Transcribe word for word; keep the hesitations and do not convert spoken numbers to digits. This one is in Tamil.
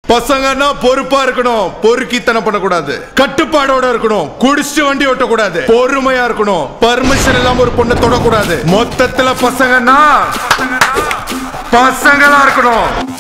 பசங்கன்னா பொறுப்பா இருக்கணும், பொறுக்கித்தனம் பண்ணக்கூடாது, கட்டுப்பாடோட இருக்கணும், குடிச்சு வண்டி ஓட்டக்கூடாது, பொறுமையா இருக்கணும், பர்மிஷன் இல்லாம ஒரு பொண்ணை தொடக்கூடாது. மொத்தத்துல பசங்கன்னா பசங்களா இருக்கணும்.